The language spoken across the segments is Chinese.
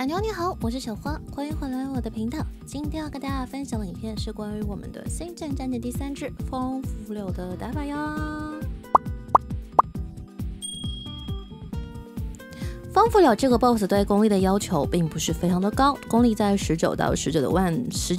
阿牛你好，我是小花，欢迎回来我的频道。今天要跟大家分享的影片是关于我们的星战战舰第3支风浮柳的打法哟。风浮柳这个 BOSS 对功力的要求并不是非常的高，功力在19到19万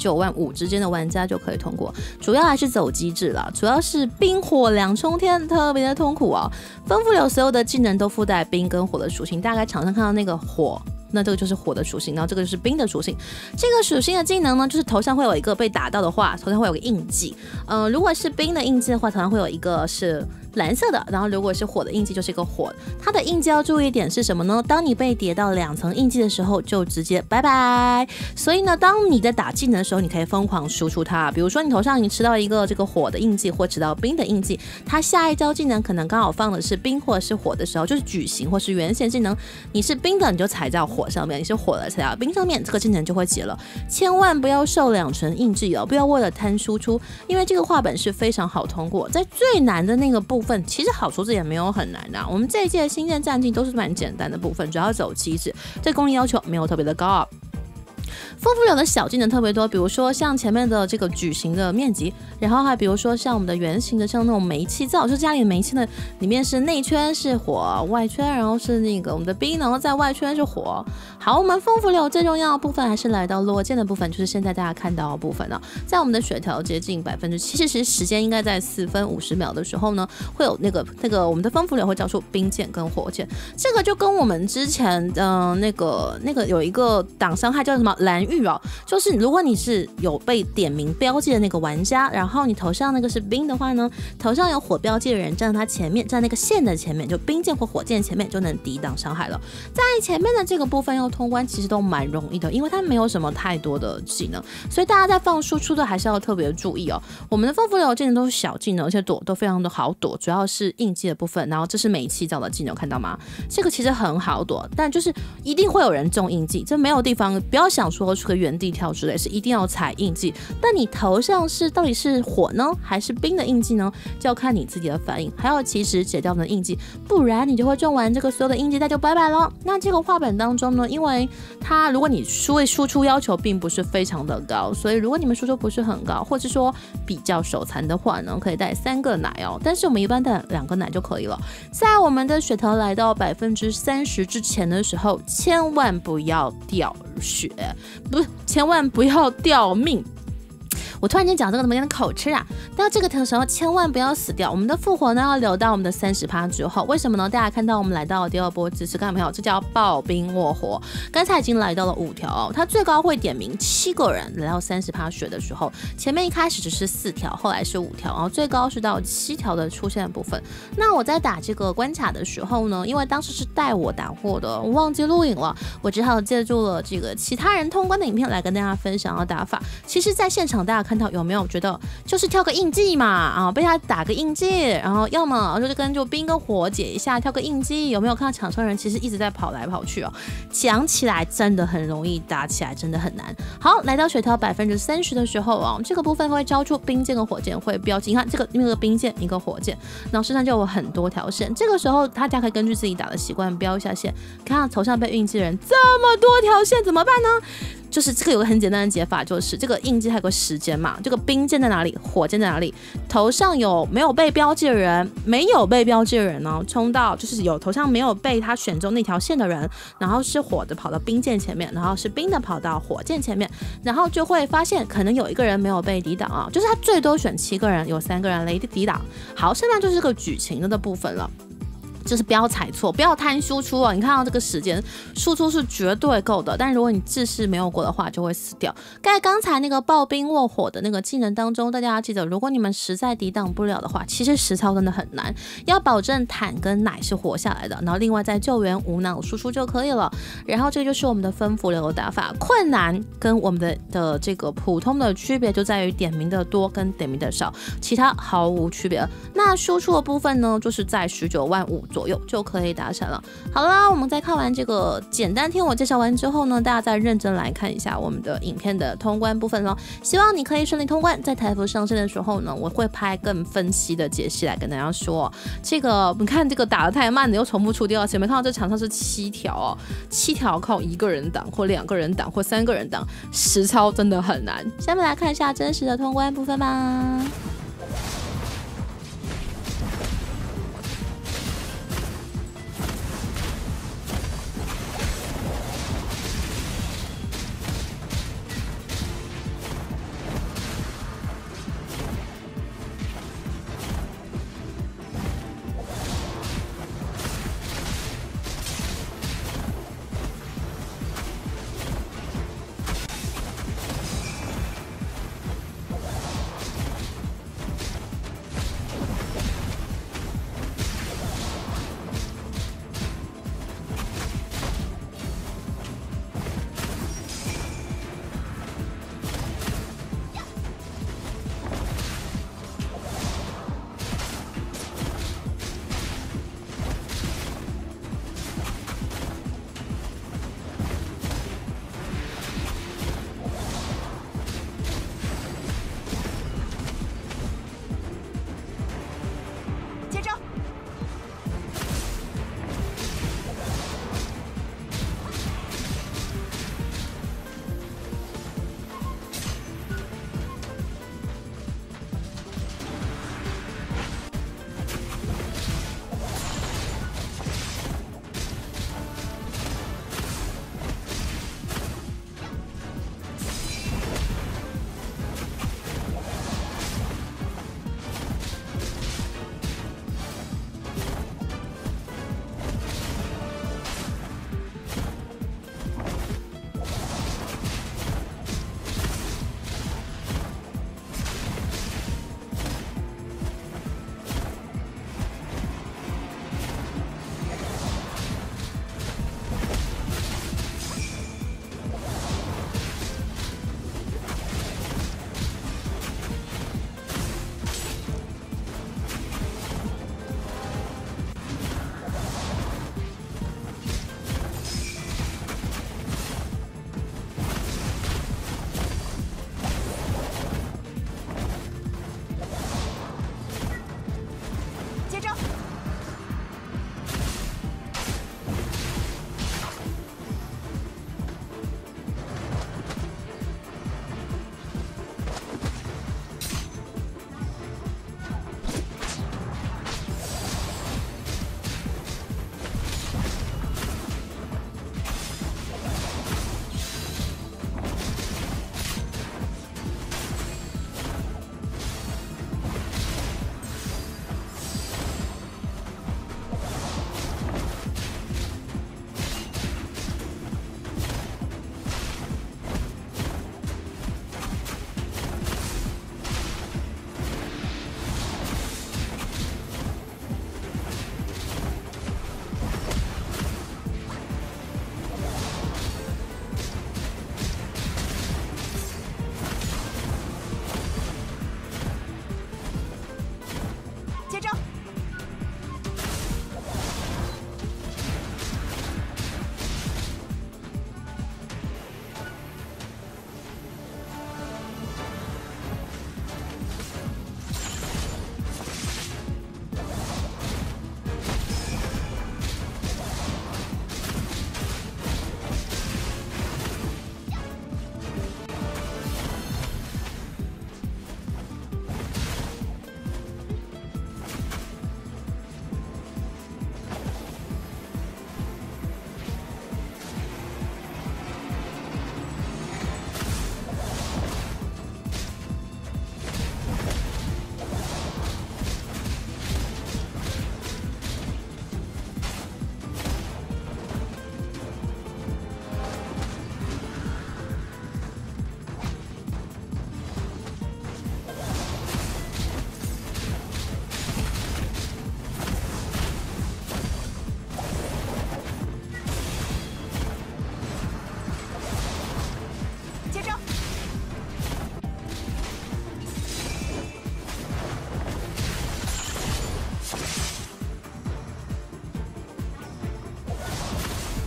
5之间的玩家就可以通过，主要还是走机制啦，主要是冰火两重天，特别的痛苦哦。风浮柳所有的技能都附带冰跟火的属性，大概场上看到那个火。那这个就是火的属性，然后这个就是冰的属性。这个属性的技能呢，就是头上会有一个被打到的话，头上会有个印记。如果是冰的印记的话，头上会有一个是蓝色的，然后如果是火的印记就是一个火。它的印记要注意一点是什么呢？当你被叠到2层印记的时候，就直接拜拜。所以呢，当你在打技能的时候，你可以疯狂输出它。比如说你头上你吃到一个这个火的印记，或吃到冰的印记，它下一招技能可能刚好放的是冰或者是火的时候，就是矩形或是圆形技能，你是冰的你就踩在火上面，你是火的踩到冰上面，这个技能就会解了。千万不要受2层印记哦，不要为了贪输出，因为这个画本是非常好通过。在最难的那个部分，其实好说这也没有很难啊。我们这一届的星舰战绩都是蛮简单的部分，主要走机制，对功力要求没有特别的高啊。风浮柳的小技能特别多，比如说像前面的这个矩形的面积，然后还比如说像我们的圆形的，像那种煤气灶，就家里的煤气呢，里面是内圈是火，外圈然后是那个我们的冰，然后在外圈是火。好，我们风浮柳最重要的部分还是来到落剑的部分，就是现在大家看到的部分了。在我们的血条接近70%，时间应该在4分50秒的时候呢，会有那个我们的风浮柳会交出冰剑跟火箭，这个就跟我们之前那个有一个挡伤害叫什么蓝玉哦，就是如果你是有被点名标记的那个玩家，然后你头上那个是冰的话呢，头上有火标记的人站在他前面，站在那个线的前面，就冰剑或火箭前面就能抵挡伤害了。在前面的这个部分要通关其实都蛮容易的，因为它没有什么太多的技能，所以大家在放输出的还是要特别注意哦。我们的风浮柳技能都是小技能，而且躲都非常的好躲，主要是印记的部分。然后这是煤气灶的技能，看到吗？这个其实很好躲，但就是一定会有人中印记，这没有地方不要想说出个原地跳之类，是一定要踩印记。但你头上是到底是火呢，还是冰的印记呢？就要看你自己的反应，还要及时解掉我们的印记，不然你就会中完这个所有的印记，那就拜拜了。那这个画本当中呢，因为它如果你输出要求并不是非常的高，所以如果你们输出不是很高，或者说比较手残的话呢，可以带3个奶哦，但是我们一般带2个奶就可以了。在我们的血条来到30%之前的时候，千万不要掉血，不是，千万不要掉命。我突然间讲这个怎么有点口吃啊？到这个时候千万不要死掉。我们的复活呢要留到我们的30%之后，为什么呢？大家看到我们来到第2波姿势，看到没有？这叫爆冰卧火。刚才已经来到了5条哦，它最高会点名7个人来到30%血的时候，前面一开始只是4条，后来是5条，然后最高是到7条的出现的部分。那我在打这个关卡的时候呢，因为当时是带我打货的，我忘记录影了，我只好借助了这个其他人通关的影片来跟大家分享打法。其实，在现场大家看到有没有觉得就是跳个印记嘛啊，被他打个印记，然后要么就是跟冰跟火解一下，跳个印记，有没有看到场上人其实一直在跑来跑去哦？讲起来真的很容易，打起来真的很难。好，来到血条30%的时候哦，这个部分会招出冰剑跟火箭会标记，你看这个一个冰剑一个火箭，然后身上就有很多条线。这个时候大家可以根据自己打的习惯标一下线，看到头上被印记的人这么多条线怎么办呢？就是这个有个很简单的解法，就是这个印记还有个时间嘛，这个冰箭在哪里，火箭在哪里，头上有没有被标记的人，没有被标记的人呢，冲到就是有头上没有被他选中那条线的人，然后是火的跑到冰箭前面，然后是冰的跑到火箭前面，然后就会发现可能有1个人没有被抵挡啊，就是他最多选7个人，有3个人雷抵挡。好，剩下就是这个矩形的部分了。就是不要踩错，不要贪输出哦。你看到这个时间，输出是绝对够的，但如果你制式没有过的话，就会死掉。刚才那个爆冰卧火的那个技能当中，大家要记得，如果你们实在抵挡不了的话，其实实操真的很难，要保证坦跟奶是活下来的，然后另外再救援无脑输出就可以了。然后这就是我们的风浮柳的打法，困难跟我们的这个普通的区别就在于点名的多跟点名的少，其他毫无区别。那输出的部分呢，就是在19万5 左右就可以达成了。好啦，我们在看完这个简单听我介绍完之后呢，大家再认真来看一下我们的影片的通关部分咯。希望你可以顺利通关，在台服上线的时候呢，我会拍更分析的解析来跟大家说。这个你看这个打得太慢了，又重复出第二次，有没有看到这场上是7条哦？7条靠1个人挡或2个人挡或3个人挡，实操真的很难。下面来看一下真实的通关部分吧。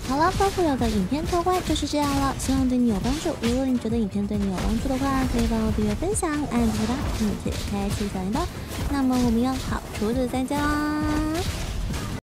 好了，光复了的影片通关就是这样了，希望对你有帮助。如果你觉得影片对你有帮助的话，可以帮我订阅、分享、按订阅吧，并且开启小铃铛。那么我们要好厨子再见啦！